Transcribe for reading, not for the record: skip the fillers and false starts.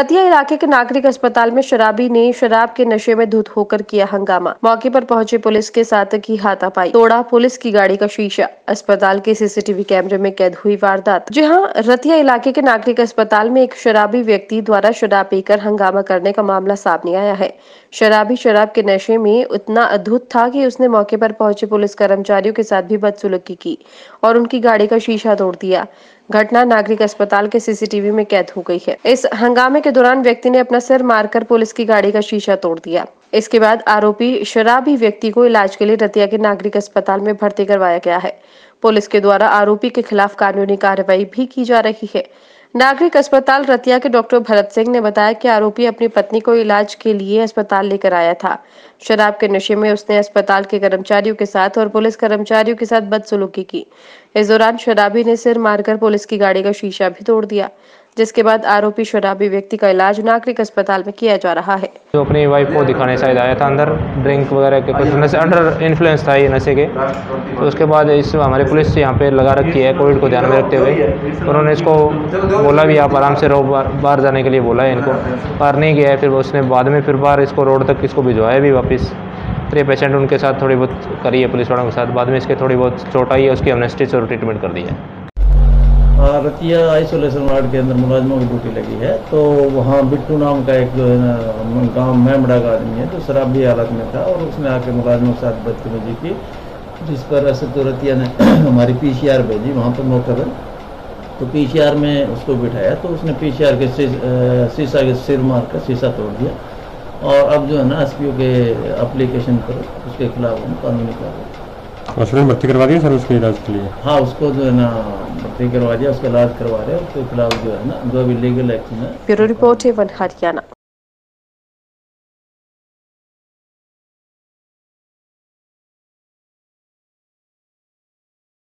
रतिया इलाके के नागरिक अस्पताल में शराबी ने शराब के नशे में धुत होकर किया हंगामा। मौके पर पहुंचे पुलिस के साथ की हाथापाई, तोड़ा पुलिस की गाड़ी का शीशा। अस्पताल के सीसीटीवी कैमरे में कैद हुई वारदात। जी हां, रतिया इलाके के नागरिक अस्पताल में एक शराबी व्यक्ति द्वारा शराब पीकर हंगामा करने का मामला सामने आया है। शराबी शराब के नशे में इतना अधूत था कि उसने मौके पर पहुंचे पुलिस कर्मचारियों के साथ भी बदसलूकी की और उनकी गाड़ी का शीशा तोड़ दिया। घटना नागरिक अस्पताल के सीसीटीवी में कैद हो गई है। इस हंगामे के दौरान व्यक्ति ने अपना सिर मारकर पुलिस की गाड़ी का शीशा तोड़ दिया। इसके बाद आरोपी शराबी व्यक्ति को इलाज के लिए रतिया के नागरिक अस्पताल में भर्ती करवाया गया है। पुलिस के द्वारा आरोपी के खिलाफ कानूनी कार्रवाई भी की जा रही है। नागरिक अस्पताल रतिया के डॉक्टर भरत सिंह ने बताया कि आरोपी अपनी पत्नी को इलाज के लिए अस्पताल लेकर आया था। शराब के नशे में उसने अस्पताल के कर्मचारियों के साथ और पुलिस कर्मचारियों के साथ बदसलूकी की। इस दौरान शराबी ने सिर मारकर पुलिस की गाड़ी का शीशा भी तोड़ दिया, जिसके बाद आरोपी शराबी व्यक्ति का इलाज नागरिक अस्पताल में किया जा रहा है। जो अपनी वाइफ को दिखाने शायद आया था, अंदर ड्रिंक वगैरह के कुछ नशे, अंडर इन्फ्लुएंस था ये नशे के। तो उसके बाद इस हमारी पुलिस यहाँ पे लगा रखी है कोविड को ध्यान में रखते हुए। उन्होंने इसको बोला भी आप आराम से रहो, बाहर जाने के लिए बोला है इनको, बाहर नहीं गया है। फिर उसने बाद में फिर बाहर इसको रोड तक इसको भिजवाया भी वापस। फिर ये पेशेंट उनके साथ थोड़ी बहुत करी है पुलिस वालों के साथ। बाद में इसके थोड़ी बहुत चोट आई है, उसकी हमने स्टिच और ट्रीटमेंट कर दी है। रतिया आइसोलेशन वार्ड के अंदर मुलाजमों की ड्यूटी लगी है। तो वहाँ बिट्टू नाम का एक जो है ना गाँव मैमड़ा का आदमी है, तो शराबी हालत में था और उसने आके मुलाजमों के साथ बदतमीजी की, जिस पर असद रतिया ने हमारी पीसीआर भेजी वहाँ पर मौके पर। तो पीसीआर में उसको बिठाया तो उसने पीसीआर के शीशा के सिर मार कर शीशा तोड़ दिया। और अब जो है ना एसपीओ के एप्लीकेशन पर उसके खिलाफ हम कानूनी कार्रवाई। हॉस्पिटल भर्ती करवा दिया सर उसके इलाज के लिए? हाँ, उसको जो है ना भर्ती करवा दिया, उसका इलाज करवा रहे हैं। उसके खिलाफ जो है ना जो भी लीगल एक्शन है। ब्यूरो रिपोर्ट है वन हरियाणा।